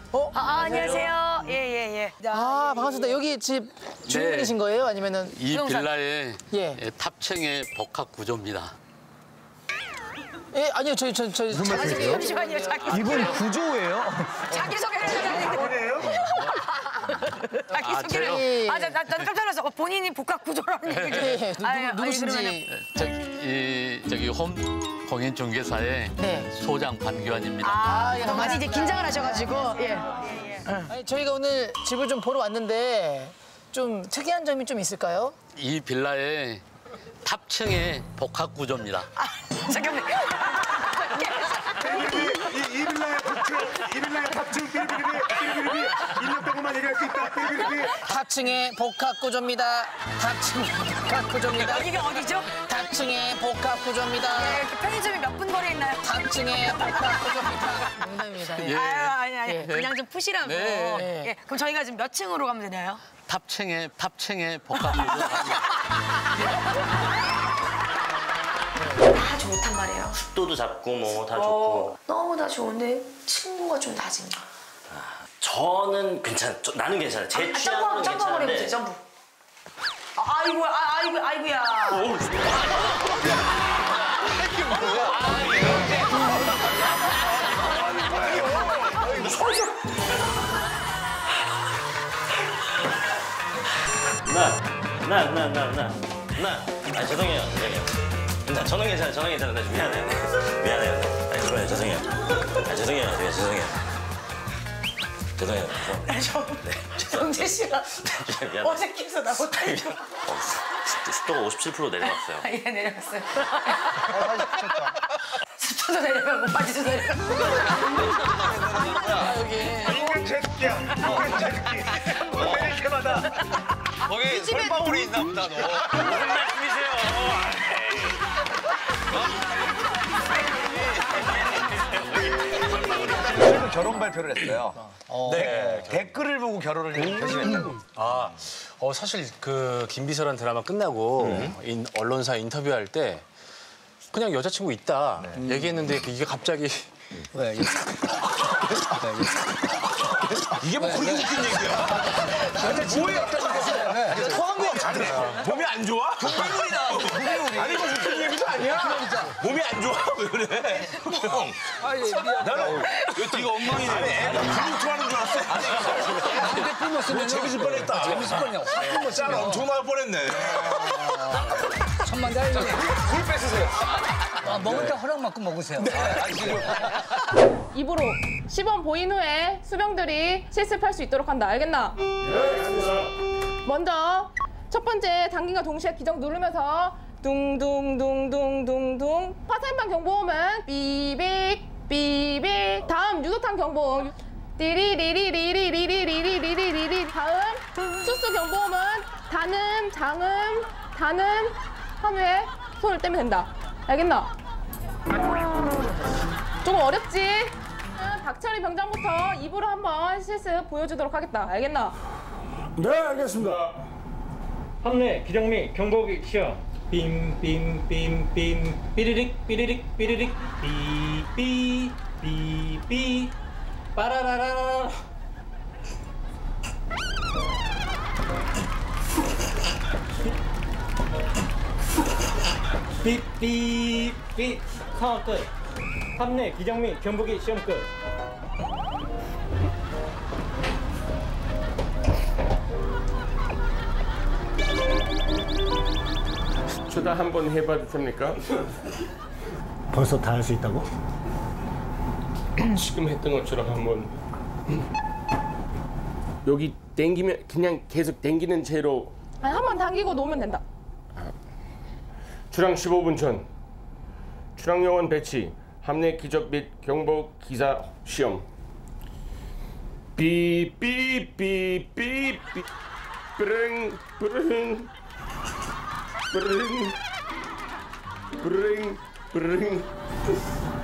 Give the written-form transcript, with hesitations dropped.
안녕하세요. 예. 아, 반갑습니다. 여기 집 주인분이신 거예요? 아니면은 이 빌라의 예. 탑층의 복합 구조입니다. 예, 아니요. 저희 무슨 말씀이세요? 잠시만요. 이분 구조예요? 자기 소개를 해주세요. 뭐예요? 자기 소개를. 저요? 나 깜짝 놀랐어. 본인이 복합 구조라는 얘기를. 예, 누구신지. 저기 홈 공인 중개사의 네. 소장 반기환입니다. 예, 많이 이제 긴장을 하셔가지고. 예. 아니, 저희가 오늘 집을 좀 보러 왔는데 좀 특이한 점이 좀 있을까요? 이 빌라의 탑층의 복합 구조입니다. 잠깐만. 이 빌라의 탑층 삐리삐리비 1년 동안만 얘기할 수 있다 삐리삐리비. 탑층의 복합 구조입니다. 탑층의 복합 구조입니다. 여기가 어디죠? 탑층의 복합 구조입니다. 이렇게 편의점이 몇 분 거리에 있나요? 탑층의 복합 구조입니다. 농담입니다. 예. 아니. 예. 그냥 좀 푸시라고. 네. 예. 그럼 저희가 지금 몇 층으로 가면 되나요? 탑층의 복합 구조. 다 좋단 말이에요. 습도도 잡고 뭐 다 좋고. 너무 다 좋은데 친구가 좀 낮은 거. 저는 나는 괜찮아요. 제 취향은 점프 한번 해보세요. 괜찮은데. 점프. 아이고야. 죄송해요. 저는 괜찮아요. 미안해요. 죄송해요. 정재 씨가 미안해요. 어색해서 나 못하겠어. 습도가 57% 내려갔어요. 예, 내려갔어요. 습도도 내려가고 바지도 내려가고. 인간 제습기야. 인간 제습기. 매일 때마다. 거기 솔방울이 있나 보다, 너. 무슨 말씀이세요? 최근 결혼 발표를 했어요. 네. 댓글을 보고 결혼을 결심했다고. 사실 그 김비서란 드라마 끝나고 언론사 인터뷰할 때 그냥 여자친구 있다 얘기했는데 이게 갑자기 왜? 이게 뭐 그렇게 웃긴 얘기야? 뭐야? 토한 거 잘해. 몸이 안 좋아? 동물이다. 아니 이거 웃긴 얘기도 아니야. 몸이 안 좋아? 왜 그래? 형. 나는 네가 엉망이네. 아니 애가 근육 토하는 줄 알았어. 아니 재밌을 뻔했다. 재밌을 뻔했냐? 짤 엄청 나올 뻔했네. 천만 달러. 물 뺏으세요. 먹을 때 허락 받고 먹으세요. 입으로 시범 보인 후에 수병들이 실습할 수 있도록 한다. 알겠나? 먼저 첫 번째 당긴과 동시에 기정 누르면서 둥둥둥둥둥둥 화살판 경보음은 삐빅 삐빅. 다음 유도탄 경보음 띠리리리리리리리리리리리리. 다음 수수 경보음은 단음 장음 단음 한 후에 손을 떼면 된다. 알겠나? 조금 어렵지? 박철희 병장부터 입으로 한번 실습 보여주도록 하겠다. 알겠나? 네, 알겠습니다. 함내 기정미 경보기 시험. 빔빔빔빔 삐리릭 삐리릭 삐리릭 삐삐 삐삐 빠라라라라. 삐삐삐. 상황 끝. 함내 기정미 경보기 시험 끝. 추다 한번 해봐도 됩니까? 벌써 다 할 수 있다고? 지금 했던 것처럼 한번. 여기 당기면 그냥 계속 당기는 채로. 아니, 한번 당기고 놓으면 된다. 출항 15분 전 출항 요원 배치 함내 기적 및 경보 기사 시험. 삐삐삐삐삐 뿌릉 뿌릉 뿌릉 뿌릉 뿌릉